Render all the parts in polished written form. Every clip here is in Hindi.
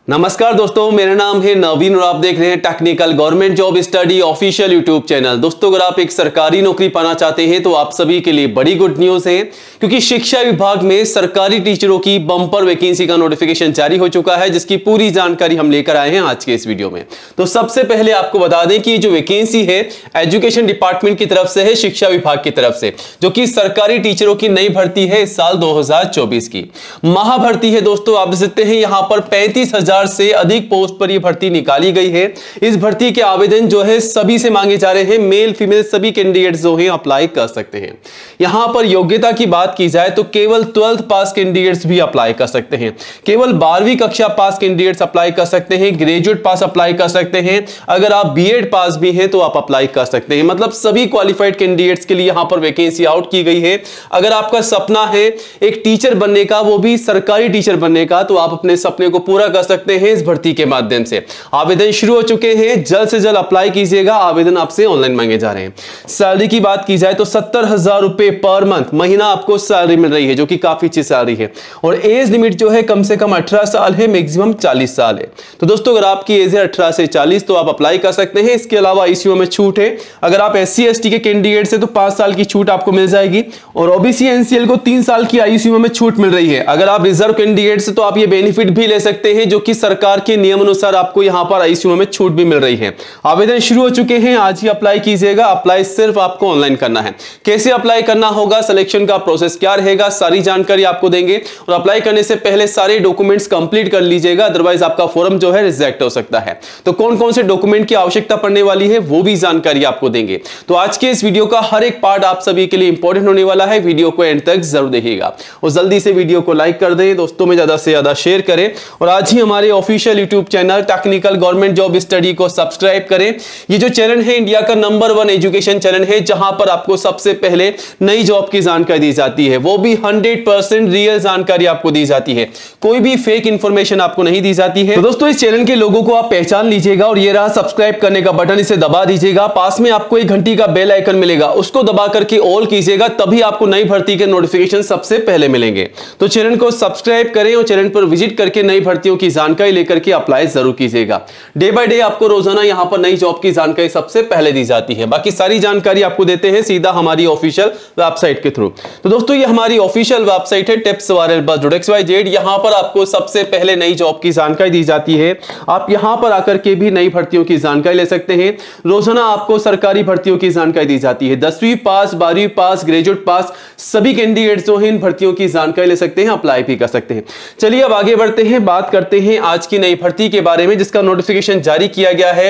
नमस्कार दोस्तों, मेरा नाम है नवीन और आप देख रहे हैं technical government job study official YouTube channel. दोस्तों, अगर आप एक सरकारी नौकरी पाना चाहते हैं तो आप सभी के लिए बड़ी गुड न्यूज़ है, क्योंकि शिक्षा विभाग में सरकारी टीचरों की बम्पर वैकेंसी का नोटिफिकेशन जारी हो चुका है, जिसकी पूरी जानकारी हम लेकर आए हैं आज के इस वीडियो में। तो सबसे पहले आपको बता दें कि जो वैकेंसी है एजुकेशन डिपार्टमेंट की तरफ से है, शिक्षा विभाग की तरफ से, जो कि सरकारी टीचरों की नई भर्ती है इस साल 2024 की महाभर्ती है। दोस्तों, आप देख सकते हैं यहां पर 35,000 से अधिक पोस्ट पर यह भर्ती निकाली गई है। इस भर्ती के आवेदन जो है सभी से मांगे जा रहे हैं, मेल फीमेल सभी कैंडिडेट्स जो हैं अप्लाई कर सकते हैं। यहां पर योग्यता की बात की जाए तो केवल 12th पास कैंडिडेट्स भी अप्लाई कर सकते हैं, केवल 12वीं कक्षा पास कैंडिडेट्स अप्लाई कर सकते हैं, ग्रेजुएट पास अप्लाई कर सकते हैं, अगर आप बीएड पास भी हैं तो आप अप्लाई कर सकते हैं। मतलब सभी क्वालिफाइड कैंडिडेट्स के लिए यहां पर वैकेंसी आउट की गई है। अगर आपका सपना है एक टीचर बनने का, वो भी सरकारी टीचर बनने का, तो आप अपने सपने को पूरा कर सकते हैं इस भर्ती के माध्यम से। आवेदन शुरू हो चुके हैं, जल्द से जल्द अप्लाई कीजिएगा। आवेदन आपसे ऑनलाइन मांगे जा रहे हैं। सैलरी की बात की जाए तो 70,000 रुपए पर मंथ महीना आपको सैलरी मिल रही है, जो कि काफी अच्छी सैलरी है। और एज लिमिट जो है कम से कम 18 साल है, मैक्सिमम 40 साल है। तो दोस्तों, अगर आपकी एज है 18 से 40 तो आप अप्लाई कर सकते हैं। इसके अलावा आईसीयू में छूट है। अगर आप SC ST के कैंडिडेट से तो 5 साल की छूट आपको मिल जाएगी, और OBC NCL को 3 साल की आईसीयू में छूट मिल रही है। अगर आप रिजर्व कैंडिडेट से तो आप ये बेनिफिट भी ले सकते हैं, जो कि सरकार के नियम अनुसार आपको यहां पर आईसीयू में छूट भी मिल रही है। आवेदन शुरू हो चुके हैं, आज ही अप्लाई कीजिएगा। अप्लाई सिर्फ आपको ऑनलाइन करना है। कैसे अप्लाई करना होगा, सिलेक्शन का प्रोसेस क्या रहेगा, सारी जानकारी आपको देंगे। और अप्लाई करने से पहले सारे डॉक्यूमेंट्स कंप्लीट कर लीजिएगा, अदरवाइज आपका फॉर्म जो है रिजेक्ट हो सकता है। तो कौन कौन से डॉक्यूमेंट की आवश्यकता पड़ने वाली है वो भी जानकारी आपको देंगे। तो आज के इस वीडियो का हर एक पार्ट आप सभी के लिए इंपॉर्टेंट होने वाला है। वीडियो को एंड तक जरूर देखिएगा और जल्दी से वीडियो को लाइक कर दें, दोस्तों में ज्यादा से ज्यादा शेयर करें, और आज ही हमारे official YouTube channel technical government job study को सब्सक्राइब करें। ये जो चैनल है इंडिया का नंबर 1 एजुकेशन चैनल है, जहां पर आपको सबसे पहले नई जॉब की जानकारी दी जाती है, वो भी 100% रियल जानकारी आपको दी जाती है। कोई भी फेक इंफॉर्मेशन आपको नहीं दी जाती है। तो दोस्तों, इस चैनल के लोगों को आप पहचान लीजिएगा, और ये रहा सब्सक्राइब करने का बटन, इसे दबा दीजिएगा। पास में आपको एक घंटी का बेल आइकन मिलेगा, उसको दबा करके ऑल कीजिएगा, तभी आपको नई भर्ती के नोटिफिकेशन सबसे पहले मिलेंगे। तो चैनल को सब्सक्राइब करें और चैनल पर विजिट करके नई भर्तियों की जानकारी लेकर के अप्लाई जरूर कीजिएगा। डे बाय डे आपको रोजाना यहां पर नई जॉब की जानकारी सबसे पहले दी जाती है। बाकी सारी जानकारी आपको देते हैं सीधा हमारी ऑफिशियल वेबसाइट के थ्रू। तो दोस्तों, ये हमारी ऑफिशियल वेबसाइट है tipswarelbuzz.xyz। यहां पर आपको सबसे पहले नई जॉब की जानकारी दी जाती है। आप यहां पर आकर के भी नई भर्तियों की जानकारी ले सकते हैं। रोजाना आपको सरकारी भर्तियों की जानकारी दी जाती है। 10वीं पास, 12वीं पास, ग्रेजुएट पास सभी कैंडिडेट्स जो हैं इन भर्तियों की जानकारी ले सकते हैं, अप्लाई भी कर सकते हैं। चलिए अब आगे बढ़ते हैं, बात करते हैं आज की नई भर्ती के बारे में, जिसका नोटिफिकेशन जारी किया गया है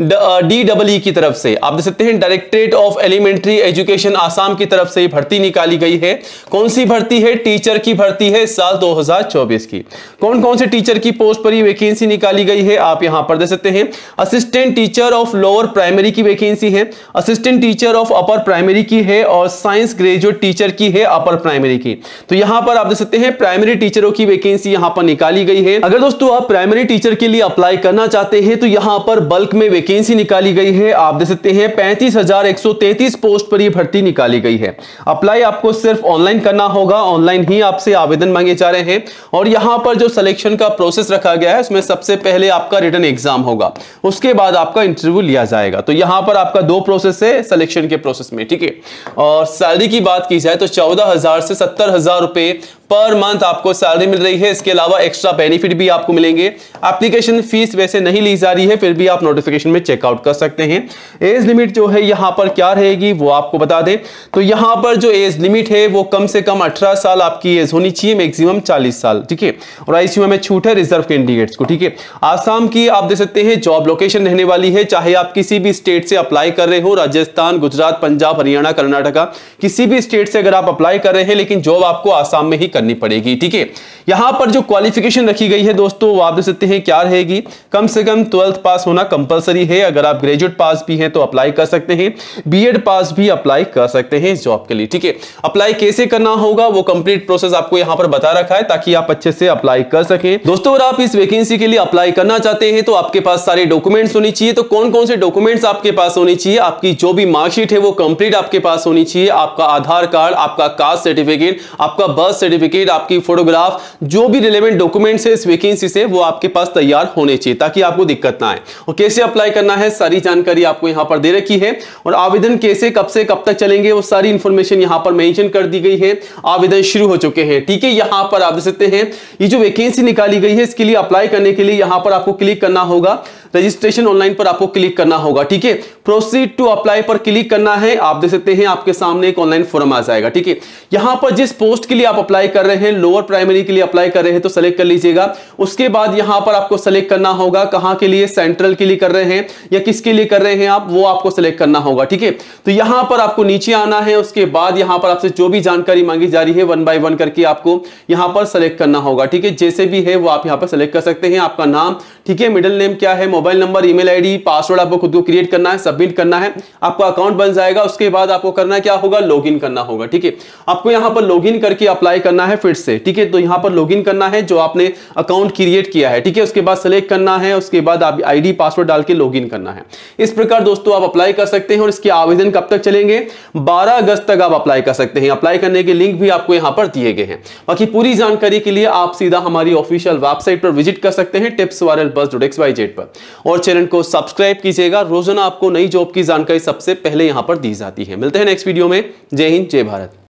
DEE की तरफ से। आप देख सकते हैं directorate of elementary education Assam की तरफ से भर्ती निकाली गई है। कौन सी भर्ती है? टीचर की भर्ती है साल 2024 की। कौन कौन से टीचर की पोस्ट पर ये वैकेंसी निकाली गई है आप यहां पर देख सकते हैं। Assistant teacher of lower primary की वैकेंसी है, assistant teacher of upper primary की है, और साइंस ग्रेजुएट टीचर की है अपर प्राइमरी की। तो यहां पर आप देख सकते हैं प्राइमरी टीचरों की वैकेंसी यहां पर निकाली गई है। अगर दोस्तों आप प्राइमरी टीचर के लिए अप्लाई करना चाहते हैं तो यहां पर बल्क में वैकेंसी निकाली गई है। आप देख सकते हैं 35,133 पोस्ट पर यह भर्ती निकाली गई है। अप्लाई आपको सिर्फ ऑनलाइन करना होगा, ऑनलाइन ही आपसे आवेदन मांगे जा रहे हैं। और यहां पर जो सिलेक्शन का प्रोसेस रखा गया है उसमें सबसे पहले आपका रिटन एग्जाम होगा, उसके बाद आपका इंटरव्यू लिया जाएगा। तो यहां पर आपका 2 प्रोसेस है सिलेक्शन के प्रोसेस में, ठीक है। और सैलरी की बात की जाए तो 14,000 से 70,000 रुपए पर मंथ आपको सैलरी मिल रही है। इसके अलावा एक्स्ट्रा बेनिफिट भी आपको मिलेंगे। एप्लीकेशन फीस वैसे नहीं ली जा रही है, फिर भी आप नोटिफिकेशन में चेकआउट कर सकते हैं। एज लिमिट जो है यहां पर क्या रहेगी वो आपको बता दें। तो यहां पर जो एज लिमिट है वो कम से कम 18 साल आपकी एज होनी चाहिए, मैक्सिमम 40 साल, ठीक है। और आईसीयू में छूट है रिजर्व कैंडिडेट्स को, ठीक है। आसाम की आप देख सकते हैं जॉब लोकेशन रहने वाली है, चाहे आप किसी भी स्टेट से अप्लाई कर रहे हो, राजस्थान, गुजरात, पंजाब, हरियाणा, कर्नाटका, किसी भी स्टेट से अगर आप अप्लाई कर रहे हैं, लेकिन जॉब आपको आसाम में ही करनी पड़ेगी, ठीक है। यहां पर जो क्वालिफिकेशन रखी गई है दोस्तों वो आप देख सकते हैं क्या रहेगी। कम से कम 12th पास होना कंपलसरी है। अगर आप ग्रेजुएट पास भी हैं तो अप्लाई कर सकते हैं, बीएड पास भी अप्लाई कर सकते हैं इस जॉब के लिए, ठीक है। अप्लाई कैसे करना होगा वो कंप्लीट प्रोसेस आपको यहां पर बता रखा है, ताकि आप अच्छे से अप्लाई कर सकें। दोस्तों, अगर आप इस वैकेंसी के लिए अप्लाई करना चाहते हैं तो आपके पास सारे डॉक्यूमेंट्स होनी चाहिए। तो कौन कौन से डॉक्यूमेंट्स आपके पास होनी चाहिए? आपकी जो भी मार्कशीट है वो कंप्लीट आपके पास होनी चाहिए। आपका आधार कार्ड, आपका कास्ट सर्टिफिकेट, आपका बर्थ सर्टिफिकेट, सर्टिफिकेट, आपकी फोटोग्राफ, जो भी रिलेवेंट डॉक्यूमेंट्स है इस वैकेंसी से वो आपके पास तैयार होने चाहिए ताकि आपको दिक्कत ना आए। और कैसे अप्लाई करना है सारी जानकारी आपको यहां पर दे रखी है, और आवेदन कैसे कब से कब तक चलेंगे वो सारी इंफॉर्मेशन यहां पर मेंशन कर दी गई है। आवेदन शुरू हो चुके हैं, ठीक है। यहां पर आप देख सकते हैं ये जो वैकेंसी निकाली गई है इसके लिए अप्लाई करने के लिए यहां पर आपको क्लिक करना होगा, रजिस्ट्रेशन ऑनलाइन पर आपको क्लिक करना होगा, ठीक है। प्रोसीड टू अप्लाई पर क्लिक करना है। आप देख सकते हैं आपके सामने एक ऑनलाइन फॉर्म आ जाएगा, ठीक है। यहां पर जिस पोस्ट के लिए आप अप्लाई कर रहे हैं, लोअर प्राइमरी के लिए अप्लाई कर रहे हैं तो सेलेक्ट कर लीजिएगा। उसके बाद यहां पर आपको सेलेक्ट करना होगा कहां के लिए, सेंट्रल के लिए कर रहे हैं या किसके लिए कर रहे हैं आप, वो आपको सेलेक्ट करना होगा, ठीक है। तो यहां पर आपको नीचे आना है, उसके बाद यहां पर आपसे जो भी जानकारी मांगी जा रही है 1 बाय 1 करके आपको यहां पर सेलेक्ट करना होगा, ठीक है। जैसे भी है वो आप यहां पर सेलेक्ट कर सकते हैं। आपका नाम, ठीक है, मिडिल नेम क्या है, mobile number, email ID, password आपको खुद को क्रिएट करना है, सबमिट करना है, आपका अकाउंट बन जाएगा। उसके बाद आपको करना क्या होगा, लॉगिन करना होगा, ठीक है। आपको यहां पर लॉगिन करके अप्लाई करना है फिर से, ठीक है। तो यहां पर लॉगिन करना है जो आपने अकाउंट क्रिएट किया है, ठीक है। उसके बाद सेलेक्ट करना है, उसके बाद आप आईडी पासवर्ड डाल के लॉगिन करना है। इस प्रकार दोस्तों आप अप्लाई कर सकते हैं। और इसके आवेदन कब तक चलेंगे, 12 अगस्त तक आप अप्लाई कर सकते हैं। अप्लाई करने के लिंक भी आपको यहां पर दिए गए हैं। बाकी पूरी जानकारी के लिए आप सीधा हमारी ऑफिशियल वेबसाइट पर विजिट कर सकते हैं tipsviralbuzz.xyz पर, और चैनल को सब्सक्राइब कीजिएगा। रोजाना आपको नई जॉब की जानकारी सबसे पहले यहां पर दी जाती है। मिलते हैं नेक्स्ट वीडियो में। जय हिंद, जय भारत।